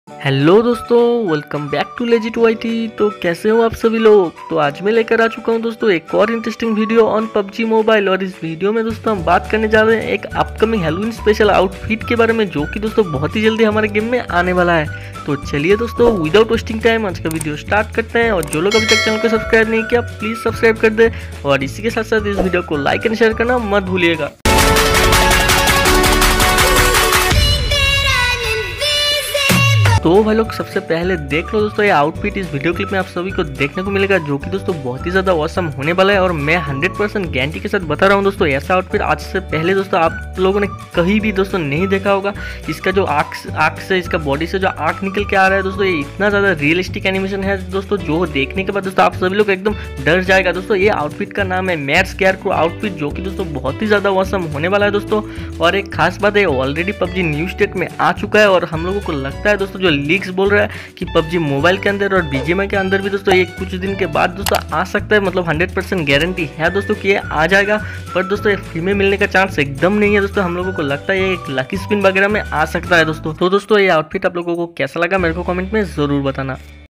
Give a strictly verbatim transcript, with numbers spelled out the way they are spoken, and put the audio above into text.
Hello दोस्तों, welcome back to legit YT. तो कैसे हो आप सभी लोग। तो आज मैं लेकर आ चुका हूं दोस्तों एक और interesting video on PUBG mobile. और इस वीडियो में दोस्तों हम बात करने जा रहे हैं एक अपकमिंग हैलोवीन स्पेशल आउटफिट के बारे में, जो कि दोस्तों बहुत ही जल्दी हमारे गेम में आने वाला है। तो चलिए दोस्तों, विदाउट वेस्टिंग टाइम आज का वीडियो स्टार्ट करते हैं। और जो लोग अभी तक चैनल को सब्सक्राइब नहीं किया, प्लीज सब्सक्राइब कर दे। और इसी के साथ साथ इस वीडियो को लाइक एंड शेयर करना मत भूलिएगा। तो भाई लोग, सबसे पहले देख लो दोस्तों ये आउटफिट। इस वीडियो क्लिप में आप सभी को देखने को मिलेगा, जो कि दोस्तों बहुत ही ज़्यादा ऑसम होने वाला है। और मैं हंड्रेड परसेंट गारंटी के साथ बता रहा हूँ दोस्तों, ऐसा आउटफिट आज से पहले दोस्तों आप लोगों ने कहीं भी दोस्तों नहीं देखा होगा। इसका जो आँख आँख से, इसका बॉडी से जो आँख निकल के आ रहा है दोस्तों, ये इतना ज़्यादा रियलिस्टिक एनिमेशन है दोस्तों, जो देखने के बाद दोस्तों आप सभी लोग एकदम डर जाएगा दोस्तों। ये आउटफिट का नाम है मैड स्कैरक्रो आउटफिट, जो कि दोस्तों बहुत ही ज़्यादा ऑसम होने वाला है दोस्तों। और एक खास बात है, ऑलरेडी पबजी न्यू स्टेट में आ चुका है। और हम लोगों को लगता है दोस्तों, जो लीक्स बोल रहा है कि पबजी मोबाइल के अंदर और बीजीएमआई के अंदर भी दोस्तों ये कुछ दिन के बाद दोस्तों आ सकता है। मतलब हंड्रेड परसेंट गारंटी है दोस्तों कि ये आ जाएगा। पर दोस्तों ये फ्री में मिलने का चांस एकदम नहीं है दोस्तों। हम लोगों को लगता है ये एक लकी स्पिन वगैरह में आ सकता है दोस्तों। तो दोस्तों ये आउटफिट आप लोगों को कैसा लगा मेरे को कमेंट में जरूर बताना।